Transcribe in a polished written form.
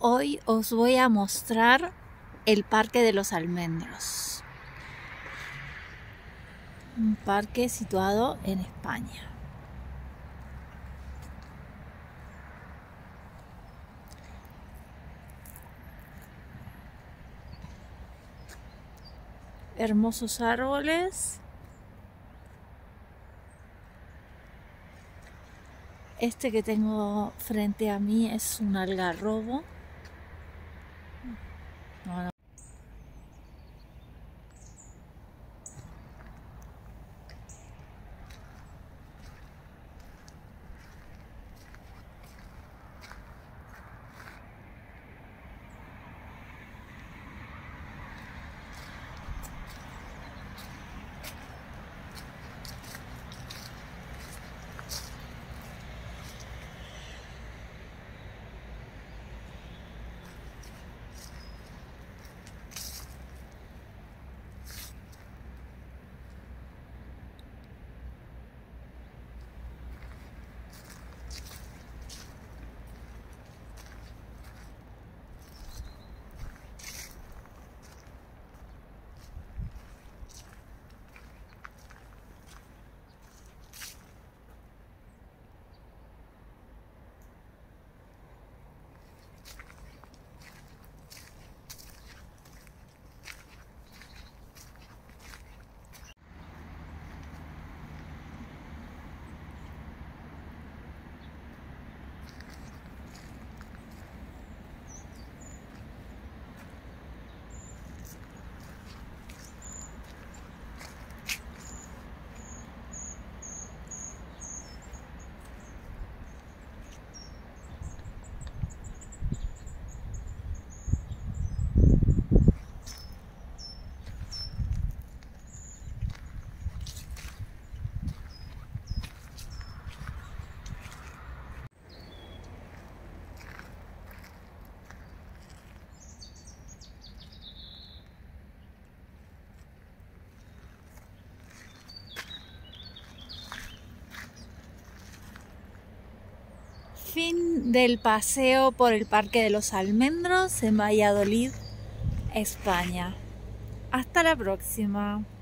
Hoy os voy a mostrar el Parque de los Almendros, un parque situado en España. Hermosos árboles. Este que tengo frente a mí es un algarrobo. No. Fin del paseo por el Parque de los Almendros en Valladolid, España. Hasta la próxima.